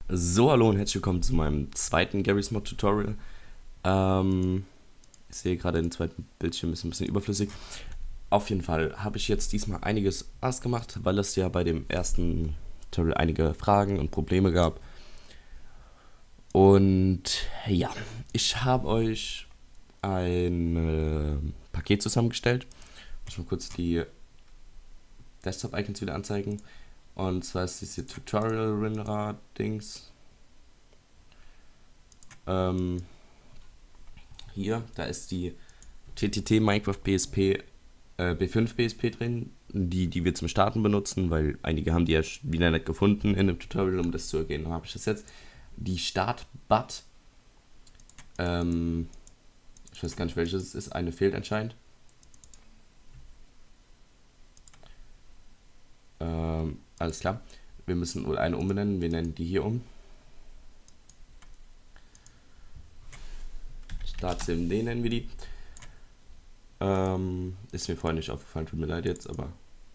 So, hallo und herzlich willkommen zu meinem zweiten Garry's Mod Tutorial. Ich sehe gerade den zweiten Bildschirm, ist ein bisschen überflüssig. Auf jeden Fall habe ich jetzt diesmal einiges anders gemacht, weil es ja bei dem ersten Tutorial einige Fragen und Probleme gab. Und ja, ich habe euch ein Paket zusammengestellt. Ich muss mal kurz die Desktop-Icons wieder anzeigen. Und zwar ist diese Tutorial-Renderer-Dings. Hier, da ist die TTT Minecraft BSP B5 BSP drin, die wir zum Starten benutzen, weil einige haben die ja wieder nicht gefunden in dem Tutorial, um das zu ergehen. Dann habe ich das jetzt. Die Start-But, ich weiß gar nicht welches es ist, eine fehlt anscheinend. Alles klar. Wir müssen wohl eine umbenennen, wir nennen die hier um. Start-CMD nennen wir die. Ist mir vorhin nicht aufgefallen, tut mir leid jetzt, aber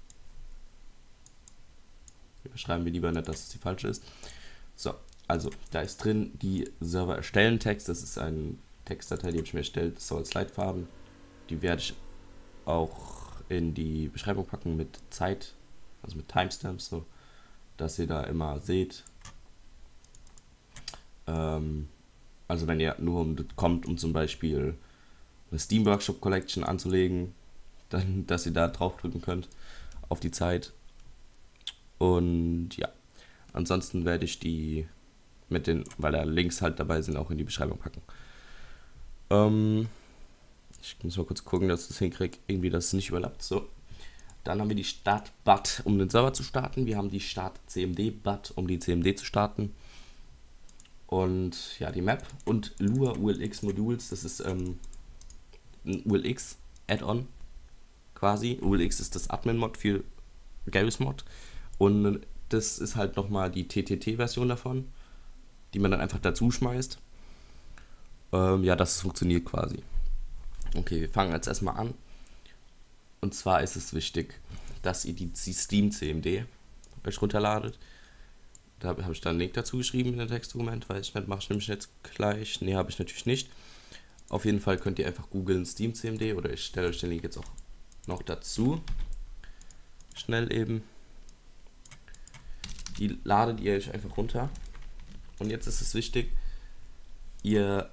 schreiben wir lieber nicht, dass es die falsche ist. So, also da ist drin die Server erstellen Text, das ist eine Textdatei, die habe ich mir erstellt, so als Leitfaden. Die werde ich auch in die Beschreibung packen mit Zeit, also mit Timestamps, so dass ihr da immer seht. Also wenn ihr nur kommt, um zum Beispiel eine Steam Workshop Collection anzulegen, dann, dass ihr da draufdrücken könnt auf die Zeit. Und ja, ansonsten werde ich die mit den, weil da Links halt dabei sind, auch in die Beschreibung packen. Ich muss mal kurz gucken, dass ich das hinkriege, irgendwie, dass es nicht überlappt. So, dann haben wir die Start-But, um den Server zu starten. Wir haben die Start-CMD-But, um die CMD zu starten. Und ja, die Map und Lua ULX Modules, das ist ein ULX Add-on quasi. ULX ist das Admin-Mod für Garry's Mod. Und das ist halt nochmal die TTT-Version davon, die man dann einfach dazu schmeißt. Ja, das funktioniert quasi. Okay, wir fangen jetzt erstmal an. Und zwar ist es wichtig, dass ihr die Steam CMD euch runterladet. Da habe ich dann einen Link dazu geschrieben in dem Textdokument, weiß ich nicht, mache ich nämlich jetzt gleich. Ne, habe ich natürlich nicht. Auf jeden Fall könnt ihr einfach googeln Steam CMD oder ich stelle euch den Link jetzt auch noch dazu. Schnell eben. Die ladet ihr euch einfach runter. Und jetzt ist es wichtig, ihr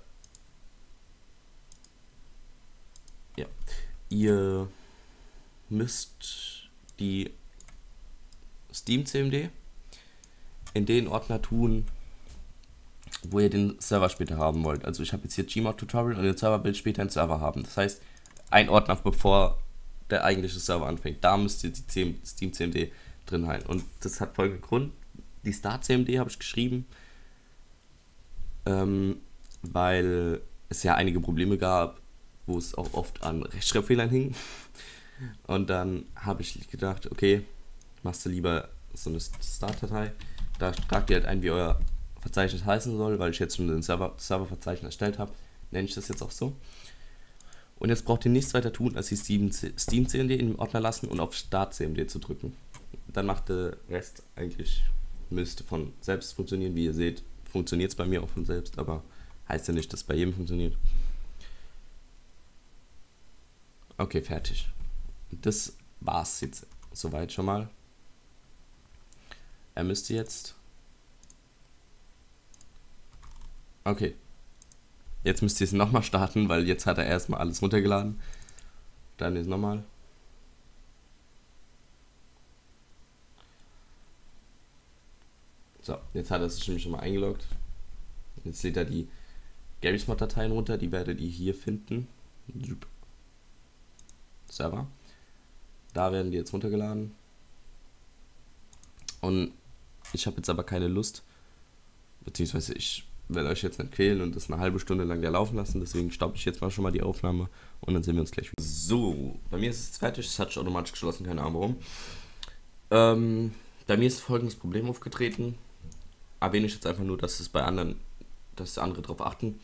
müsst die Steam CMD in den Ordner tun, wo ihr den Server später haben wollt. Also ich habe jetzt hier Gmod Tutorial und den Server will später einen Server haben. Das heißt, ein Ordner bevor der eigentliche Server anfängt. Da müsst ihr die Steam CMD drin halten. Und das hat folgenden Grund. Die Start CMD habe ich geschrieben, weil es ja einige Probleme gab, wo es auch oft an Rechtschreibfehlern hing. Und dann habe ich gedacht, okay, machst du lieber so eine Start-Datei. Da tragt ihr halt ein, wie euer Verzeichnis heißen soll, weil ich jetzt schon den Serververzeichnis erstellt habe, nenne ich das jetzt auch so. Und jetzt braucht ihr nichts weiter tun, als die Steam CMD in dem Ordner lassen und auf Start CMD zu drücken. Dann macht der Rest eigentlich, müsste von selbst funktionieren. Wie ihr seht, funktioniert es bei mir auch von selbst, aber heißt ja nicht, dass es bei jedem funktioniert. Okay, fertig. Das war's jetzt soweit schon mal. Er müsste jetzt... Okay. Jetzt müsst ihr es nochmal starten, weil jetzt hat er erstmal alles runtergeladen. Dann ist nochmal. So, jetzt hat er sich nämlich schon mal eingeloggt. Jetzt lädt er die Garry's Mod Dateien runter, die werdet ihr hier finden. Server. Da werden die jetzt runtergeladen. Und ich habe jetzt aber keine Lust, beziehungsweise ich will euch jetzt nicht quälen und das eine halbe Stunde lang da laufen lassen, deswegen stoppe ich jetzt mal schon mal die Aufnahme und dann sehen wir uns gleich wieder. So, bei mir ist es jetzt fertig, es hat sich automatisch geschlossen, keine Ahnung warum. Bei mir ist folgendes Problem aufgetreten. Erwähne ich jetzt einfach nur, dass es bei anderen, dass andere darauf achten.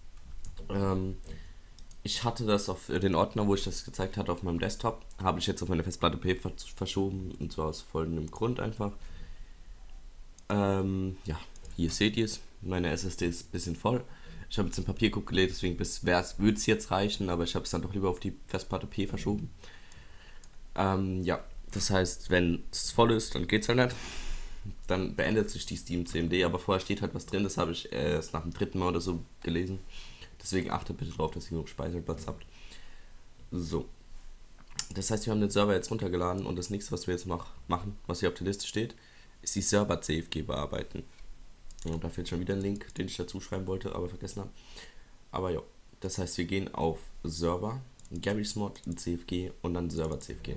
Ich hatte das auf den Ordner, wo ich das gezeigt hatte, auf meinem Desktop, habe ich jetzt auf meine Festplatte P verschoben und zwar aus folgendem Grund einfach. Ja, hier seht ihr es. Meine SSD ist ein bisschen voll. Ich habe jetzt den Papierkorb gelegt, deswegen würde es jetzt reichen, aber ich habe es dann doch lieber auf die Festplatte P verschoben. Ja, das heißt, wenn es voll ist, dann geht's halt nicht. Dann beendet sich die Steam CMD, aber vorher steht halt was drin, das habe ich erst nach dem 3. Mal oder so gelesen. Deswegen achtet bitte darauf, dass ihr genug Speicherplatz habt. So. Das heißt, wir haben den Server jetzt runtergeladen und das nächste, was wir jetzt machen, was hier auf der Liste steht, ist die Server-CFG bearbeiten. Und da fehlt schon wieder ein Link, den ich dazu schreiben wollte, aber vergessen habe. Aber ja, das heißt, wir gehen auf Server, Garry's Mod, CFG und dann Server-CFG.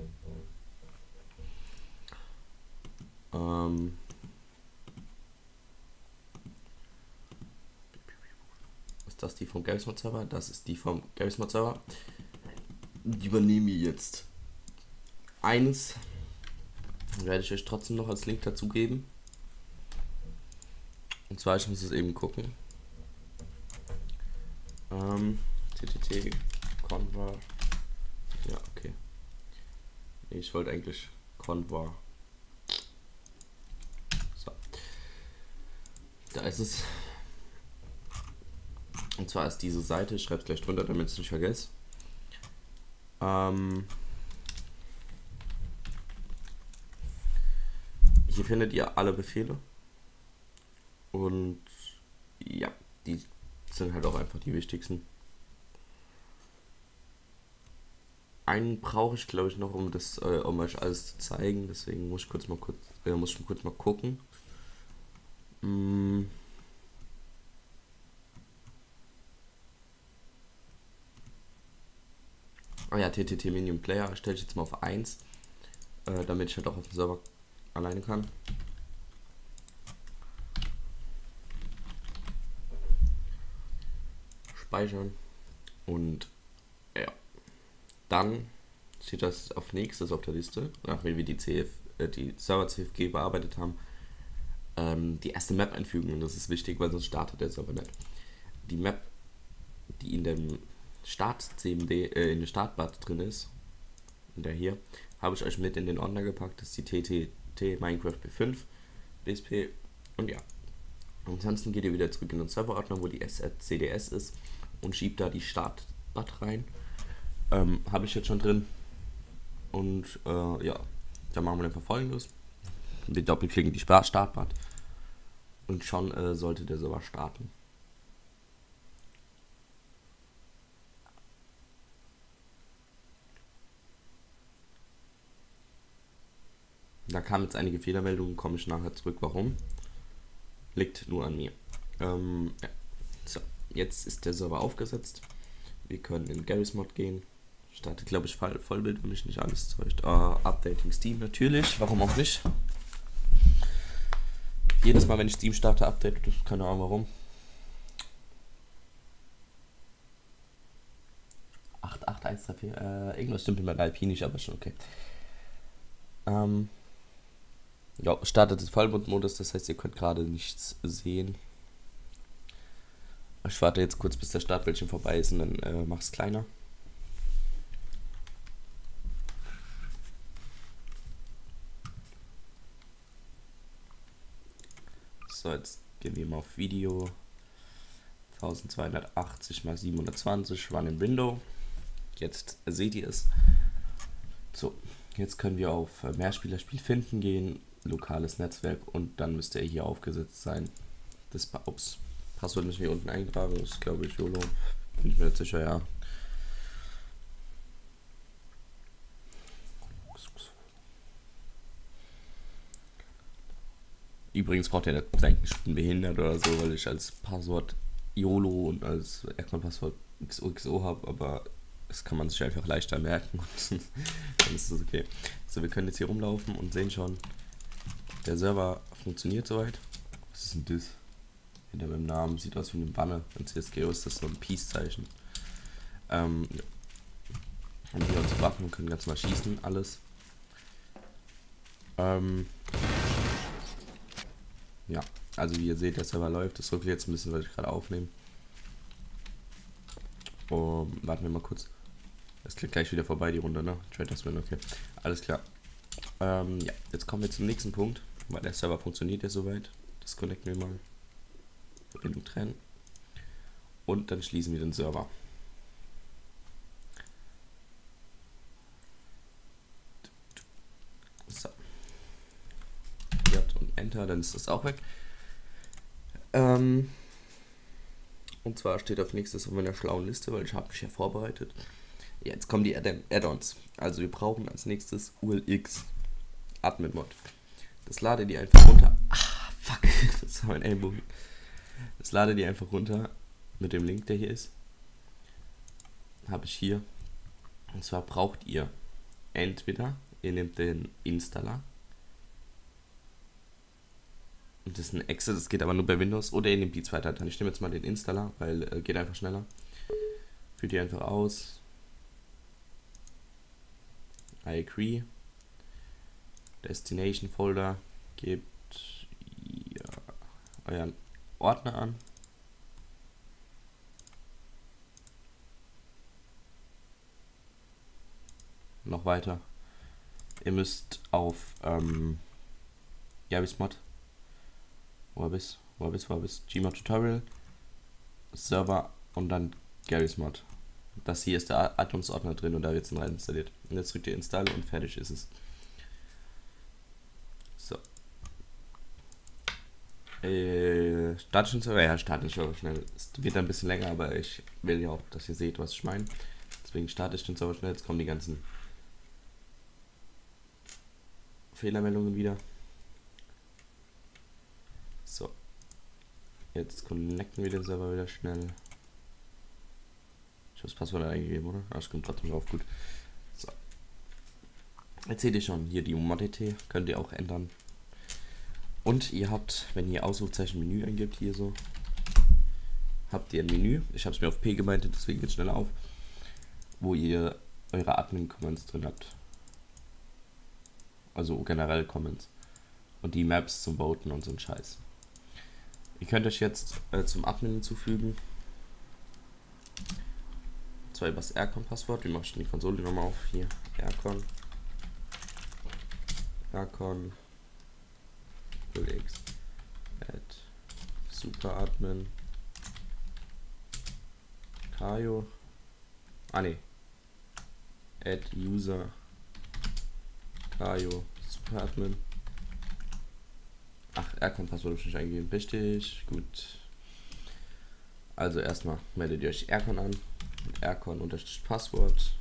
Ist das die vom Garry's Mod Server? Das ist die vom Garry's Mod Server. Die übernehme ich jetzt. Eines werde ich euch trotzdem noch als Link dazu geben. Und zwar, ich muss es eben gucken. TTT Convar. Ja, okay. Nee, ich wollte eigentlich Convar. So. Da ist es. Und zwar ist diese Seite, ich schreibe es gleich drunter, damit ich es nicht vergesse. Hier findet ihr alle Befehle. Und ja, die sind halt auch einfach die wichtigsten. Einen brauche ich, glaube ich, noch, um das, um euch alles zu zeigen. Deswegen muss ich kurz mal gucken. Oh ja, TTT Minion Player stelle ich jetzt mal auf 1, damit ich halt auch auf dem Server alleine kann. Speichern. Und ja, dann steht das auf nächstes auf der Liste, nachdem wir die Server CFG bearbeitet haben, die erste Map einfügen. Und das ist wichtig, weil sonst startet der Server nicht. Die Map, die in dem Start-CMD, in der Startbad drin ist, in der hier, habe ich euch mit in den Ordner gepackt. Das ist die TTT Minecraft B5 BSP. Und ja, ansonsten geht ihr wieder zurück in den Serverordner, wo die CDS ist, und schiebt da die Startbad rein. Habe ich jetzt schon drin. Und ja, dann machen wir einfach Folgendes. Wir doppelklicken die Startbad und schon sollte der Server starten. Da kamen jetzt einige Fehlermeldungen, komme ich nachher zurück, warum. Liegt nur an mir. Ja. So, jetzt ist der Server aufgesetzt. Wir können in Garry's Mod gehen. Startet, glaube ich, Vollbild, wenn mich nicht alles täuscht. Updating Steam natürlich, warum auch nicht. Jedes Mal, wenn ich Steam starte, update, das keine Ahnung warum. 88134, irgendwas stimmt mit meiner IP nicht, aber schon okay. Ja, startet das Vollbildmodus, das heißt, ihr könnt gerade nichts sehen. Ich warte jetzt kurz, bis der Startbildschirm vorbei ist, und dann mach es kleiner. So, jetzt gehen wir mal auf Video. 1280 x 720 Run in Window. Jetzt seht ihr es. So, jetzt können wir auf Mehrspielerspiel finden gehen, lokales Netzwerk, und dann müsste er hier aufgesetzt sein. Das Passwort müssen wir unten eintragen, das ist, glaube ich, YOLO. Bin ich mir nicht sicher, ja. Übrigens braucht ihr das eigentlich schon behindert oder so, weil ich als Passwort YOLO und als Account-Passwort XOXO habe, aber das kann man sich einfach leichter merken und dann ist das okay. So, wir können jetzt hier rumlaufen und sehen schon, der Server funktioniert soweit. Was ist denn das? Hinter meinem Namen sieht aus wie eine Banne. In CSGO ist das so ein Peace-Zeichen. Ja. Haben hier unsere Waffen und können ganz mal schießen, alles. Ja, also wie ihr seht, der Server läuft. Das ruckelt jetzt ein bisschen, weil ich gerade aufnehme. Warten wir mal kurz. Das klickt gleich wieder vorbei, die Runde, ne? Traders Win, okay. Alles klar. Ja, jetzt kommen wir zum nächsten Punkt, weil der Server funktioniert ja soweit. Das connecten wir mal. Verbindung trennen. Und dann schließen wir den Server. So. J und Enter, dann ist das auch weg. Und zwar steht auf nächstes auf meiner schlauen Liste, weil ich habe mich ja vorbereitet. Jetzt kommen die Add-ons. Also wir brauchen als nächstes ULX Admin Mod. Das lade die einfach runter. Ah, fuck, das war mein Ellbogen. Das lade die einfach runter mit dem Link, der hier ist. Habe ich hier. Und zwar braucht ihr entweder, ihr nehmt den Installer. Und das ist ein Exe, das geht aber nur bei Windows. Oder ihr nehmt die zwei Dateien. Ich nehme jetzt mal den Installer, weil geht einfach schneller. Führt die einfach aus. I agree. Destination Folder. Gebt ihr euren Ordner an. Noch weiter. Ihr müsst auf Garysmod. Wo bist? Gmod Tutorial. Server und dann Garysmod. Das hier ist der Addons-Ordner drin und da wird es rein installiert. Und jetzt drückt ihr Install und fertig ist es. So. Start den Server? Ja, starte ich aber schnell. Es wird ein bisschen länger, aber ich will ja auch, dass ihr seht, was ich meine. Deswegen starte ich den Server schnell. Jetzt kommen die ganzen Fehlermeldungen wieder. So. Jetzt connecten wir den Server wieder schnell. Ich habe das Passwort eingegeben, oder? Ah, es kommt trotzdem drauf, gut. So. Jetzt seht ihr schon, hier die Modity könnt ihr auch ändern. Und ihr habt, wenn ihr Ausrufezeichen Menü eingibt, hier so, habt ihr ein Menü. Ich habe es mir auf P gemeint, deswegen geht es schneller auf. Wo ihr eure Admin-Comments drin habt. Also generell Comments. Und die Maps zum Voten und so ein Scheiß. Ihr könnt euch jetzt zum Admin hinzufügen. Zwar über das Aircon-Passwort. Wie mache ich denn die Konsole nochmal auf? Hier, Aircon ULX add superadmin Kajo. Add user Kajo superadmin. Ach, Aircon-Passwort habe ich nicht eingegeben. Richtig, gut. Also erstmal meldet ihr euch Aircon an. Mit Aircon-Passwort.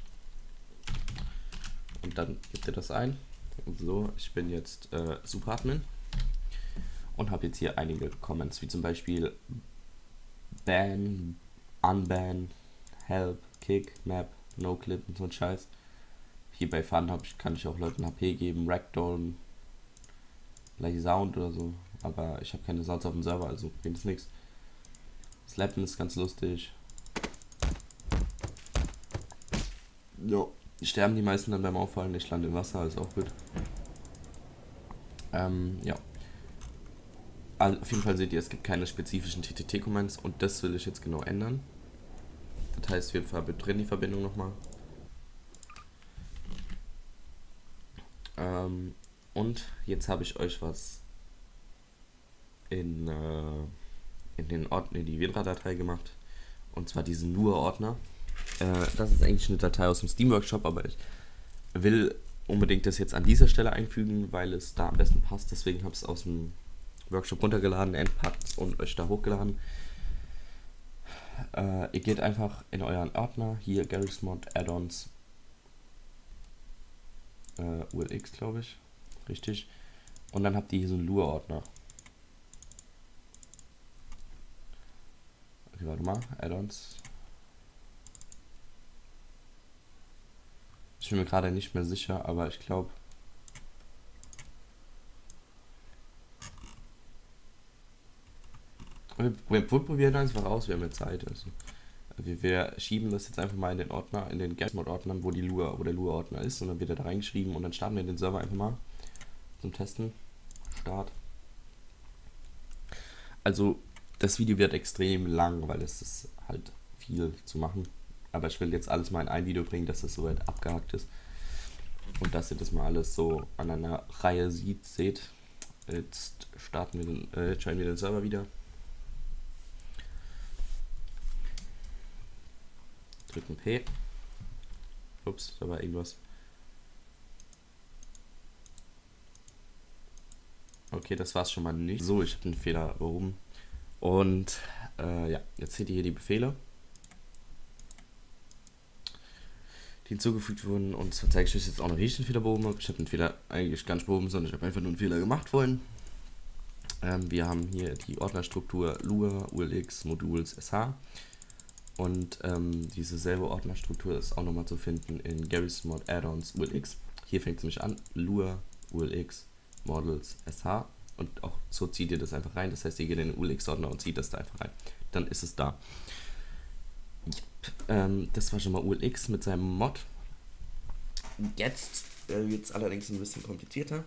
Und dann gebt ihr das ein. So, ich bin jetzt Superadmin. Und habe jetzt hier einige Comments, wie zum Beispiel Ban, Unban, Help, Kick, Map, No-Clip und so ein Scheiß. Hier bei Fun kann ich auch Leuten HP geben, Ragdoll, gleiche Sound oder so, aber ich habe keine Sounds auf dem Server, also bringt es nichts. Slappen ist ganz lustig. Ja, sterben die meisten dann beim Auffallen, ich lande im Wasser, ist auch gut. Ja. Auf jeden Fall seht ihr, es gibt keine spezifischen TTT-Commands und das will ich jetzt genau ändern. Das heißt, wir trennen die Verbindung nochmal. Und jetzt habe ich euch was in die WinRAR-Datei gemacht. Und zwar diesen Nur-Ordner. Das ist eigentlich eine Datei aus dem Steam-Workshop, aber ich will unbedingt das jetzt an dieser Stelle einfügen, weil es da am besten passt. Deswegen habe ich es aus dem Workshop runtergeladen, entpackt und euch da hochgeladen. Ihr geht einfach in euren Ordner, hier Garysmod Add-ons, ULX glaube ich, richtig. Und dann habt ihr hier so einen Lure-Ordner. Okay, warte mal, Add-ons. Ich bin mir gerade nicht mehr sicher, aber ich glaube... Wir probieren einfach aus, wir haben ja Zeit. Also. Wir schieben das jetzt einfach mal in den Ordner, in den Garysmod-Ordner, wo der Lure-Ordner ist, und dann wird er da reingeschrieben und dann starten wir den Server einfach mal zum Testen. Start. Also das Video wird extrem lang, weil es ist halt viel zu machen. Aber ich will jetzt alles mal in ein Video bringen, dass das soweit abgehakt ist. Und dass ihr das mal alles so an einer Reihe seht. Jetzt starten wir jetzt joinen wir den Server wieder. Drücken P. Ups, da war irgendwas. Okay, das war's schon mal nicht. So, ich habe einen Fehler behoben. Und ja, jetzt seht ihr hier die Befehle, die hinzugefügt wurden. Und zwar zeige ich euch jetzt auch noch, wie ich den Fehler behoben habe. Ich habe den Fehler eigentlich gar nicht behoben, sondern ich habe einfach nur einen Fehler gemacht vorhin. Wir haben hier die Ordnerstruktur Lua, ULX, Modules, SH. Und diese selbe Ordnerstruktur ist auch nochmal zu finden in Garry's Mod Add-ons ULX. Hier fängt es nämlich an, Lua, ULX, Models, SH. Und auch so zieht ihr das einfach rein. Das heißt, ihr geht in den ULX-Ordner und zieht das da einfach rein. Dann ist es da. Das war schon mal ULX mit seinem Mod. Jetzt wird es allerdings ein bisschen komplizierter.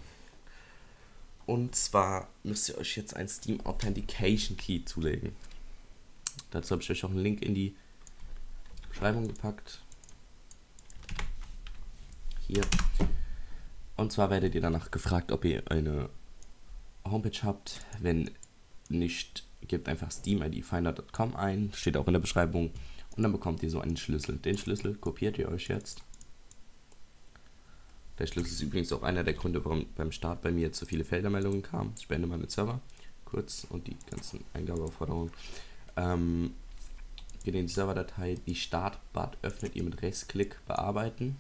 Und zwar müsst ihr euch jetzt ein Steam Authentication Key zulegen. Dazu habe ich euch auch einen Link in die Beschreibung gepackt. Hier. Und zwar werdet ihr danach gefragt, ob ihr eine Homepage habt. Wenn nicht, gebt einfach steamidfinder.com ein. Steht auch in der Beschreibung. Und dann bekommt ihr so einen Schlüssel. Den Schlüssel kopiert ihr euch jetzt. Der Schlüssel ist übrigens auch einer der Gründe, warum beim Start bei mir zu viele Fehlermeldungen kamen. Ich beende mal den Server kurz und die ganzen Eingabeaufforderungen. Geht in die Serverdatei, die Start-But öffnet ihr mit Rechtsklick bearbeiten.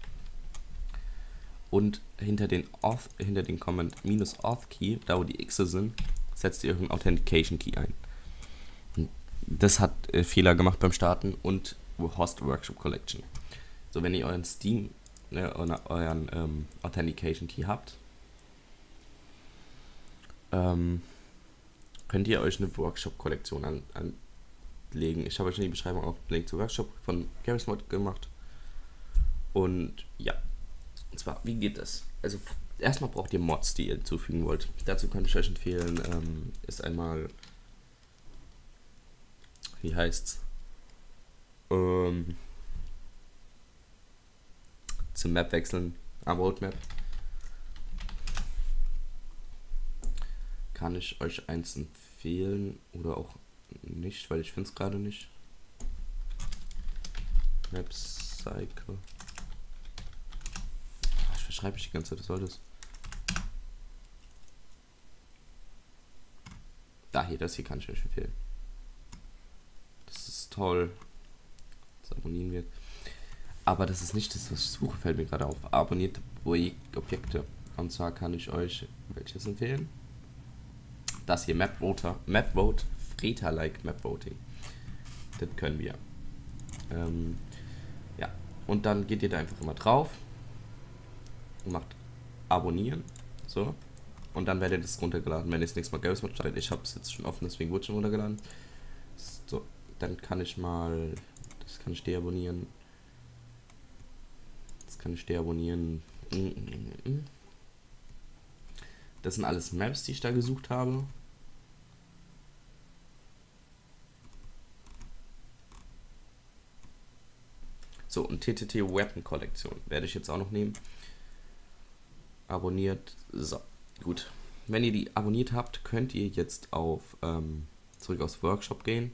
Und hinter den Command -Auth-Key, da wo die Xe sind, setzt ihr euren Authentication Key ein. Und das hat Fehler gemacht beim Starten und Host Workshop Collection. So, wenn ihr euren Steam, euren Authentication Key habt, könnt ihr euch eine Workshop-Kollektion anlegen. Ich habe euch in die Beschreibung auch einen Link zu Workshop von Garry's Mod gemacht. Und ja, und zwar, wie geht das? Also, erstmal braucht ihr Mods, die ihr hinzufügen wollt. Dazu kann ich euch empfehlen, ist einmal, wie heißt's? Zum Map wechseln, am Roadmap. Kann ich euch eins empfehlen oder auch nicht, weil ich finde es gerade nicht. Map Cycle. Ich verschreibe mich die ganze Zeit, was soll das? Da hier, das hier kann ich euch empfehlen. Das ist toll. Das abonnieren wird. Aber das ist nicht das, was ich suche, fällt mir gerade auf. Abonnierte Objekte. Und zwar kann ich euch welches empfehlen? Das hier, Mapvote, Freta-like Map Voting. Das können wir. Ja, und dann geht ihr da einfach immer drauf und macht abonnieren. So. Und dann werdet ihr das runtergeladen. Wenn ihr das nächste Mal Garry's Mod startet, ich habe es jetzt schon offen, deswegen wurde schon runtergeladen. So, dann kann ich mal, das kann ich deabonnieren. Das kann ich deabonnieren. Das sind alles Maps, die ich da gesucht habe. So, und TTT Weapon Kollektion werde ich jetzt auch noch nehmen. Abonniert. So, gut. Wenn ihr die abonniert habt, könnt ihr jetzt auf zurück aufs Workshop gehen.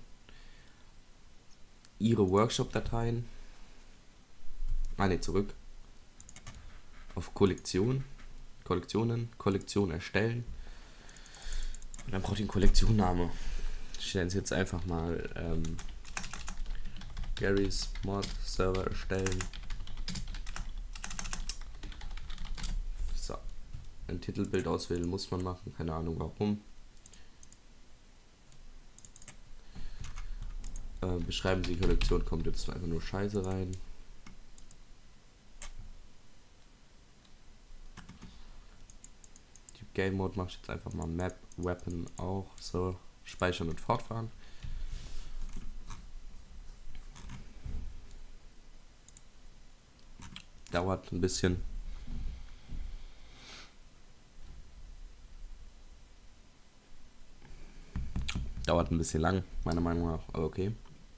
Ihre Workshop-Dateien. Zurück. Auf Kollektion erstellen. Und dann braucht ihr einen Kollektionname. Ich nenne es jetzt einfach mal Garry's Mod Server erstellen. So. Ein Titelbild auswählen muss man machen, keine Ahnung warum. Beschreiben Sie die Kollektion, kommt jetzt einfach nur Scheiße rein. Game Mode mache ich jetzt einfach mal Map, Weapon auch, so, speichern und fortfahren. Dauert ein bisschen. Dauert ein bisschen lang, meiner Meinung nach, aber okay.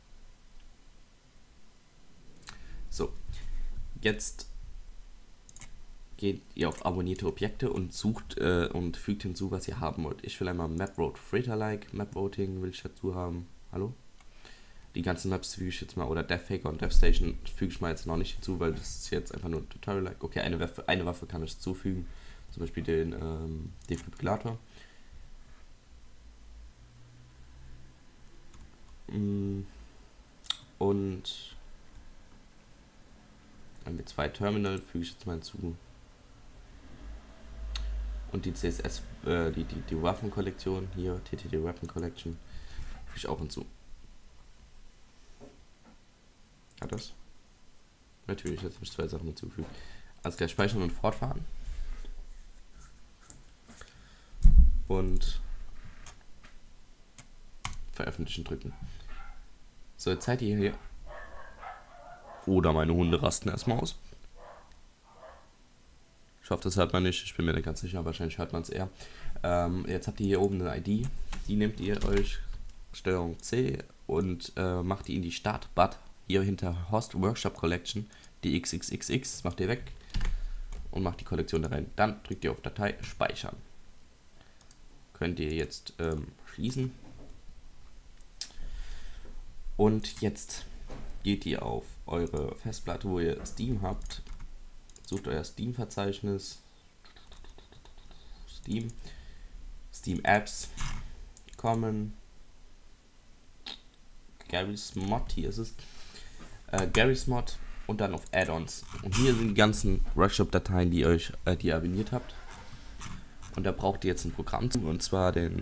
So, jetzt geht ihr auf abonnierte Objekte und sucht und fügt hinzu, was ihr haben wollt. Ich will einmal Map Road Freta-like, Map Voting will ich dazu haben. Hallo? Die ganzen Maps füge ich jetzt mal, oder Deathfaker und Deathstation füge ich mal jetzt noch nicht hinzu, weil das ist jetzt einfach nur ein Tutorial. Okay, eine Waffe kann ich hinzufügen, zum Beispiel den Defibrillator. Und dann mit 2 Terminal füge ich jetzt mal hinzu. Und die CSS, die Waffenkollektion, hier, TTT Weapon Collection, füge ich auch hinzu. Hat das? Natürlich, jetzt muss ich 2 Sachen hinzufügen. Also gleich speichern und fortfahren. Und veröffentlichen drücken. So, jetzt seid ihr hier. Oder meine Hunde rasten erstmal aus. Ich hoffe, das hört man nicht. Ich bin mir nicht ganz sicher. Wahrscheinlich hört man es eher. Jetzt habt ihr hier oben eine ID. Die nehmt ihr euch Steuerung C und macht die in die Start-But. Hier hinter Host Workshop Collection. Die XXXX macht ihr weg. Und macht die Kollektion da rein. Dann drückt ihr auf Datei Speichern. Könnt ihr jetzt schließen. Und jetzt geht ihr auf eure Festplatte, wo ihr Steam habt. Sucht euer Steam-Verzeichnis. Steam Apps. Common. Garry's Mod, hier ist es. Garry's Mod und dann auf Add-ons. Und hier sind die ganzen Workshop-Dateien, die ihr abonniert habt. Und da braucht ihr jetzt ein Programm zu, und zwar den.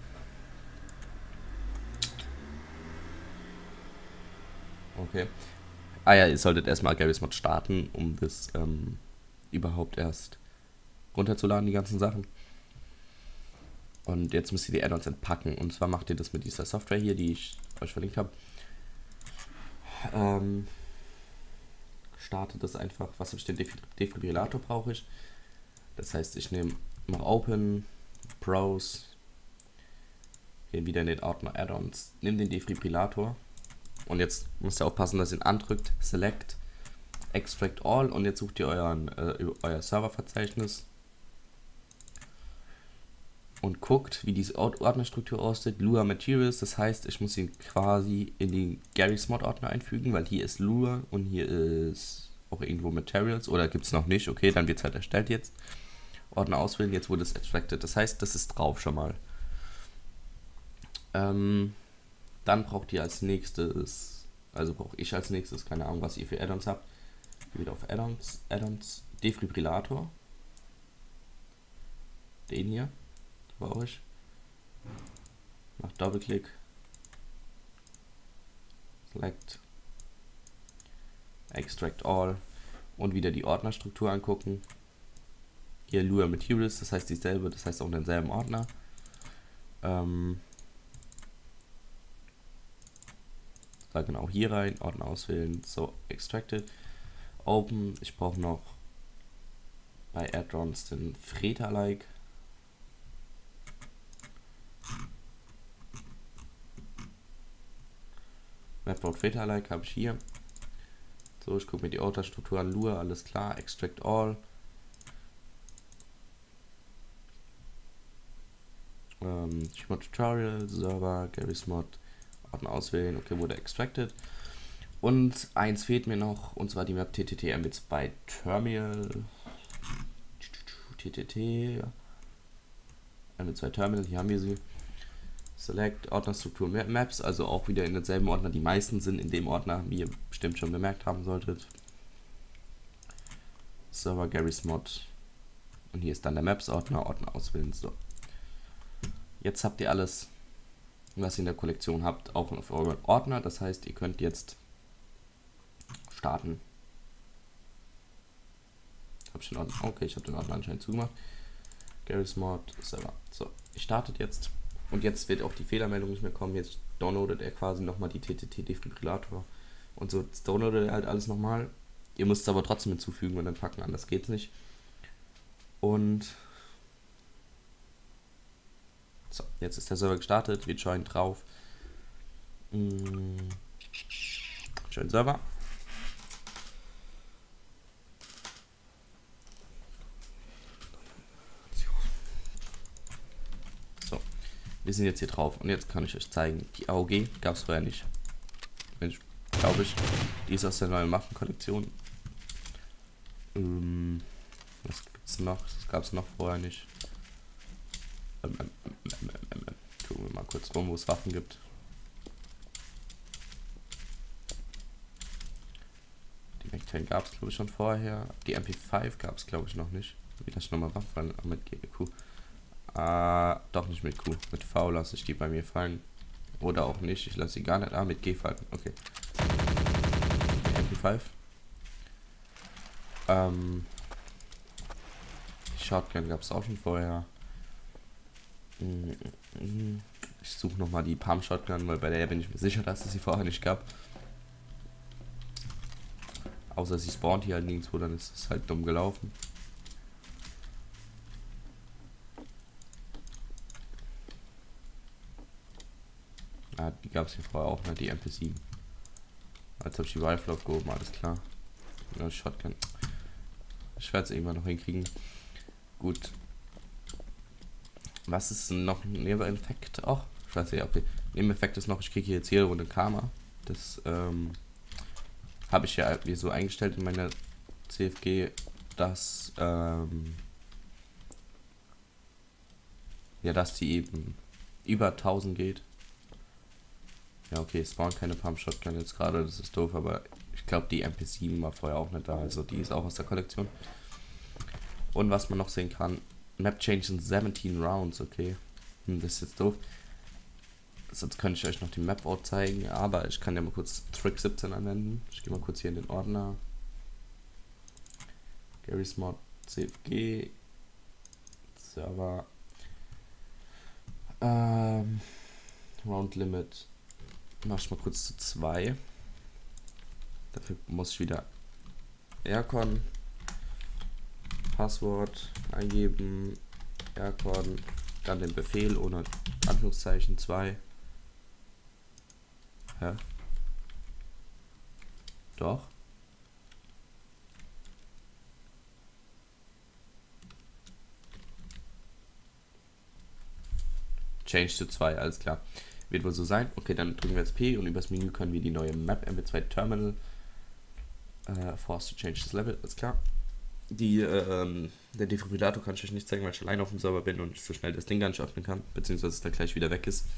Okay. Ah ja, ihr solltet erstmal Garry's Mod starten, um das überhaupt erst runterzuladen, die ganzen Sachen. Und jetzt müsst ihr die Add-ons entpacken. Und zwar macht ihr das mit dieser Software hier, die ich euch verlinkt habe. Startet das einfach. Was habe ich denn? Defibrillator brauche ich. Das heißt, ich nehme mal Open, Browse, gehen wieder in den Ordner Add-ons, nehme den Defibrillator. Und jetzt müsst ihr aufpassen, dass ihr ihn andrückt. Select, Extract All, und jetzt sucht ihr euer Serververzeichnis und guckt, wie diese Ordnerstruktur aussieht. Lua Materials, das heißt, ich muss ihn quasi in den Garry's Mod Ordner einfügen, weil hier ist Lua und hier ist auch irgendwo Materials, oder gibt es noch nicht. Okay, dann wird es halt erstellt jetzt. Ordner auswählen, jetzt wurde es extracted. Das heißt, das ist drauf schon mal. Dann braucht ihr als nächstes, also brauche ich als nächstes, keine Ahnung, was ihr für Add-ons habt. Wieder auf Add-ons, Defibrillator. Den hier brauche ich. Macht Doppelklick. Select. Extract All. Und wieder die Ordnerstruktur angucken. Hier Lua Materials, das heißt dieselbe, das heißt auch denselben Ordner. Da genau hier rein, Ordner auswählen, so, Extracted, Open. Ich brauche noch bei Add-ons den Freta-like. Mapboard Freta-like habe ich hier. So, ich gucke mir die Ordnerstruktur an, Lua, alles klar, Extract All. Mod Tutorial, Server, Garry's Mod, Ordner auswählen, okay, wurde extracted. Und eins fehlt mir noch, und zwar die Map TTT MB2 Terminal. TTT MB2 Terminal, hier haben wir sie. Select, Ordnerstruktur Maps, also auch wieder in denselben Ordner. Die meisten sind in dem Ordner, wie ihr bestimmt schon bemerkt haben solltet. Server, Garry's Mod. Und hier ist dann der Maps-Ordner, Ordner auswählen. So. Jetzt habt ihr alles, was ihr in der Kollektion habt, auch auf euren Ordner. Das heißt, ihr könnt jetzt starten. Okay, ich habe den Ordner anscheinend zugemacht. Garry's Mod, Server. So, ich startet jetzt. Und jetzt wird auch die Fehlermeldung nicht mehr kommen. Jetzt downloadet er quasi nochmal die TTT Defibrillator. Und so jetzt downloadet er halt alles nochmal. Ihr müsst es aber trotzdem hinzufügen und dann packen, anders geht's nicht. Und so, jetzt ist der Server gestartet, wir joinen drauf. Join Server. So, wir sind jetzt hier drauf und jetzt kann ich euch zeigen, die AOG gab es vorher nicht. Mensch, glaube ich. Die ist aus der neuen Waffenkollektion. Was gibt's noch? Das gab es noch vorher nicht. Gucken wir mal kurz rum, wo es Waffen gibt. Die Mac-10 gab es, glaube ich, schon vorher. Die MP5 gab es, glaube ich, noch nicht. Wie das nochmal Waffen mit Q. Doch nicht mit Q. Mit V lasse ich die bei mir fallen. Oder auch nicht. Ich lasse sie gar nicht. Mit G fallen. Okay. Die MP5. Die Shotgun gab es auch schon vorher. Ich suche nochmal die Palm Shotgun, weil bei der bin ich mir sicher, dass es sie vorher nicht gab. Außer sie spawnt hier halt nirgendwo, dann ist es halt dumm gelaufen. Die gab es hier vorher auch, ne? Die MP7. Jetzt habe ich die Rifle aufgehoben, alles klar. Ja, Shotgun. Ich werde es irgendwann noch hinkriegen. Gut. Was ist noch ein Nebeneffekt? Auch? Ich weiß nicht, okay. Nebeneffekt ist noch, ich kriege hier jetzt jede Runde Karma. Das habe ich ja so eingestellt in meiner CFG, dass dass die eben über 1000 geht. Ja, okay, es spawnt keine Pump Shotgun jetzt gerade, das ist doof, aber ich glaube, die MP7 war vorher auch nicht da, also die ist auch aus der Kollektion. Und was man noch sehen kann, Map Change in 17 Rounds, okay. Das ist jetzt doof. Sonst könnte ich euch noch die Map Out zeigen, aber ich kann ja mal kurz Trick 17 anwenden. Ich gehe mal kurz hier in den Ordner. Garry's Mod CFG Server Round Limit mach ich mal kurz zu 2. Dafür muss ich wieder Aircon Passwort eingeben, Aircon, dann den Befehl ohne Anführungszeichen 2. Hä? Doch. Change to 2, alles klar. Wird wohl so sein. Okay, dann drücken wir jetzt P und übers Menü können wir die neue Map MP2 Terminal force to change this level, alles klar. Der Defibrillator kann ich euch nicht zeigen, weil ich allein auf dem Server bin und ich so schnell das Ding gar nicht öffnen kann, beziehungsweise es da gleich wieder weg ist.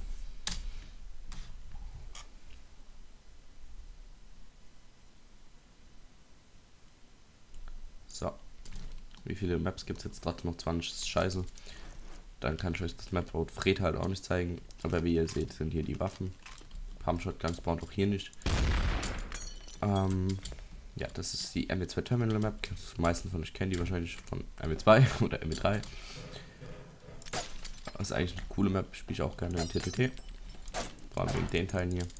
So. Wie viele Maps gibt es jetzt? Gerade noch 20, das ist scheiße. Dann kann ich euch das Map-Road Fred halt auch nicht zeigen. Aber wie ihr seht, sind hier die Waffen. Pump Shotgun spawnt auch hier nicht. Ja, das ist die MW2 Terminal Map. Die meisten von euch kennen die wahrscheinlich von MW2 oder MW3. Das ist eigentlich eine coole Map. Spiele ich auch gerne in TTT. Vor allem wegen den Teilen hier.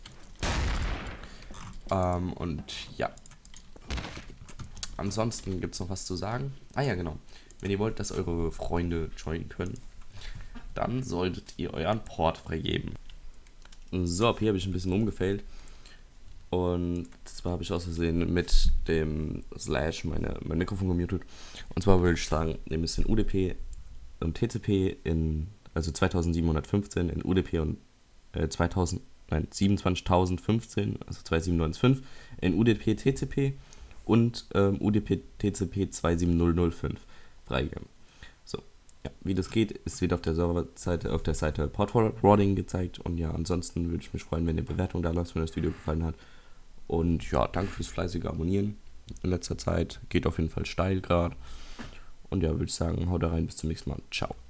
Und ja. Ansonsten gibt es noch was zu sagen. Ah ja, genau. Wenn ihr wollt, dass eure Freunde joinen können, dann solltet ihr euren Port freigeben. So, ab hier habe ich ein bisschen umgefailt. Und zwar habe ich aus Versehen mit dem Slash mein Mikrofon gemutet. Und zwar würde ich sagen, ihr müsst in UDP und TCP also 2715 in UDP und 27.015, also 2795 in UDP TCP und UDP TCP 27005 freigeben. So, ja, wie das geht, ist wieder auf der Serverseite, auf der Seite Port Forwarding gezeigt. Und ja, ansonsten würde ich mich freuen, wenn ihr Bewertung da lasst, wenn euch das Video gefallen hat. Und ja, danke fürs fleißige Abonnieren in letzter Zeit. Geht auf jeden Fall steil gerade. Und ja, würde ich sagen, haut da rein, bis zum nächsten Mal. Ciao.